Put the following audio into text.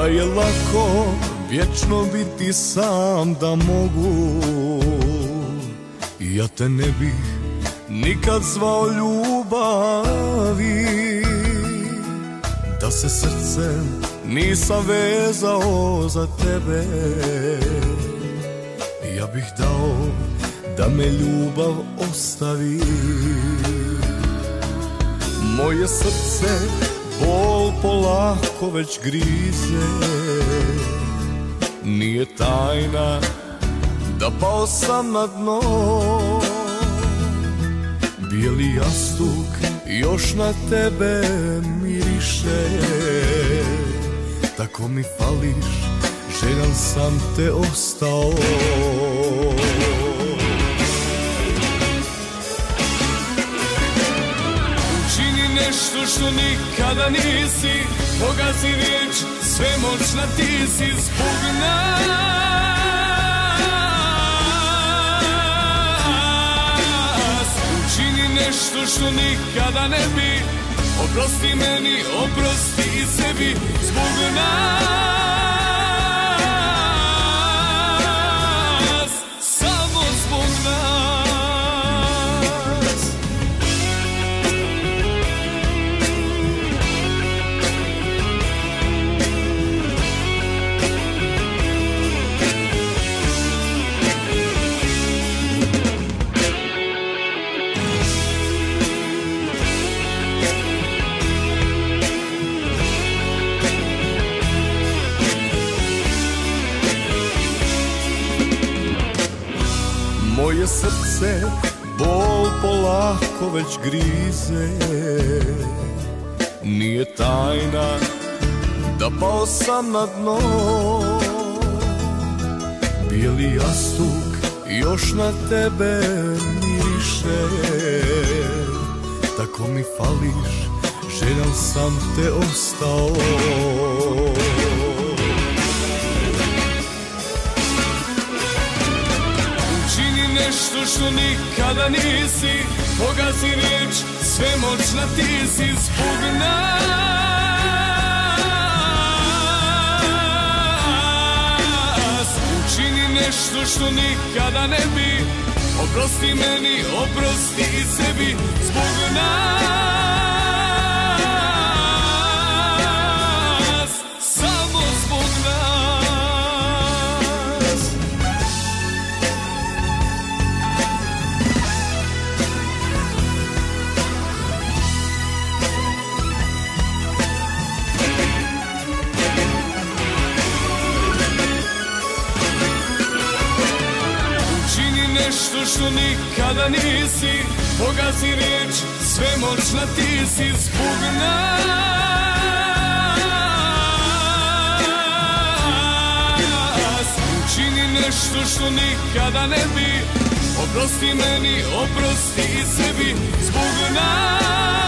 Da je lako vječno biti sam, da mogu, ja te ne bih nikad zvao ljubavi. Da se srcem nisam vezao za tebe, ja bih dao da me ljubav ostavi. Moje srce bol polako već grize, nije tajna da pao sam na dno. Bijeli jastuk još na tebe miriše, tako mi fališ, željan sam te ostao. Učini nešto što nikada nisi, pogazi riječ, svemoćna ti si zbog nas. Učini nešto što nikada ne bi, oprosti meni, oprosti i sebi zbog nas, samo zbog nas. Moje srce bol polako već grize, nije tajna da pao sam na dno. Bijeli jastuk još na tebe miriše, tako mi fališ, željan sam te ostao. Nešto što nikada nisi, pogazi riječ, svemoćna ti si zbog nas. Učini nešto što nikada ne bi, oprosti meni, oprosti i sebi zbog nas, samo zbog nas. Nešto što nikada nisi, pogazi riječ, svemoćna ti si zbog nas. Učini nešto što nikada ne bi, oprosti meni, oprosti i sebi zbog nas.